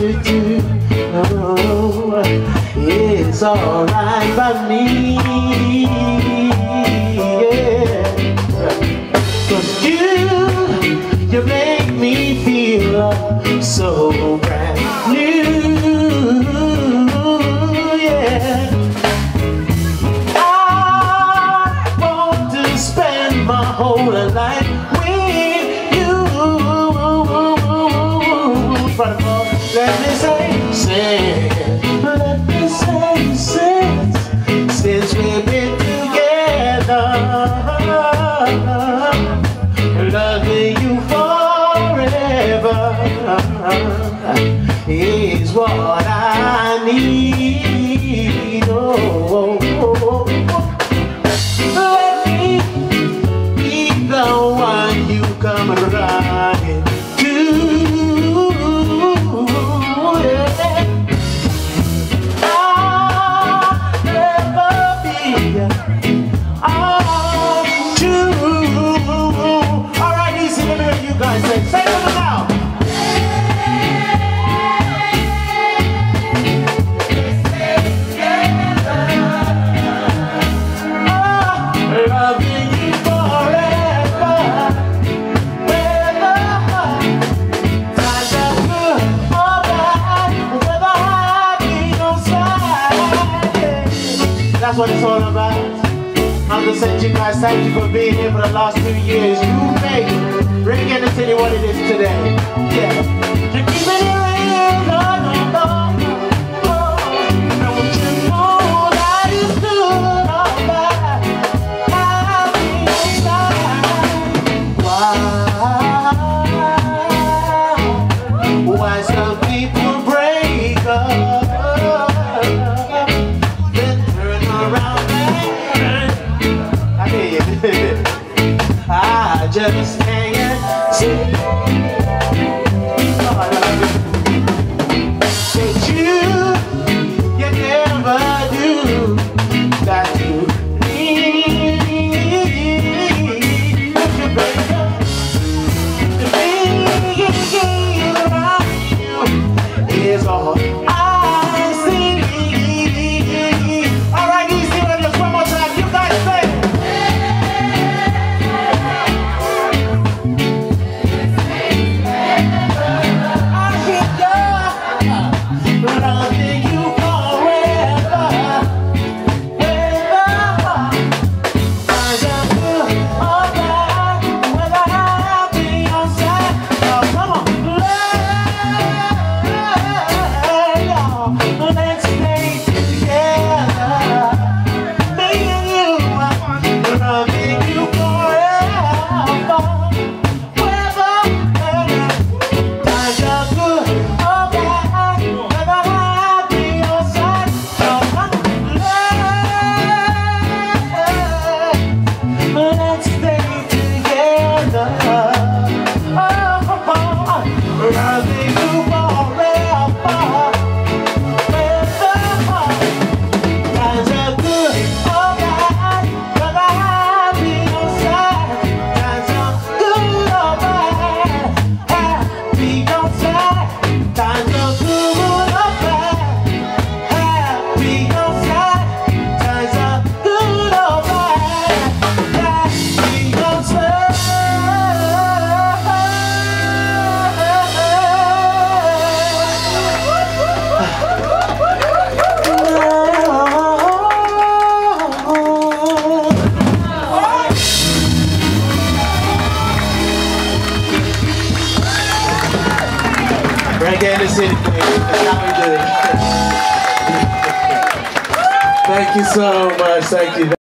Oh, it's alright by me, yeah. 'Cause you make me feel so brand new, yeah. I want to spend my whole life with you. Let me say, since we've been together, loving you forever is what I need. Oh, let me be the one you come running to. Say them now. Loving you forever, times are good or bad, with a happy on side. That's what it's all about. I'm just saying to you guys, thank you for being here for the last 2 years. You made Reggae In Da City what it is today. Yeah. You're keeping it real, no, no, no. Don't you know that it's good or bad? I'll be inside. Why some people break up, then turn around and I hear you. I just can't see that you never do that you need to break up. The thing around you is all I see. All right, these people, just one more time. You guys say. Reggae In Da City, that's how we do it. Thank you so much. Thank you.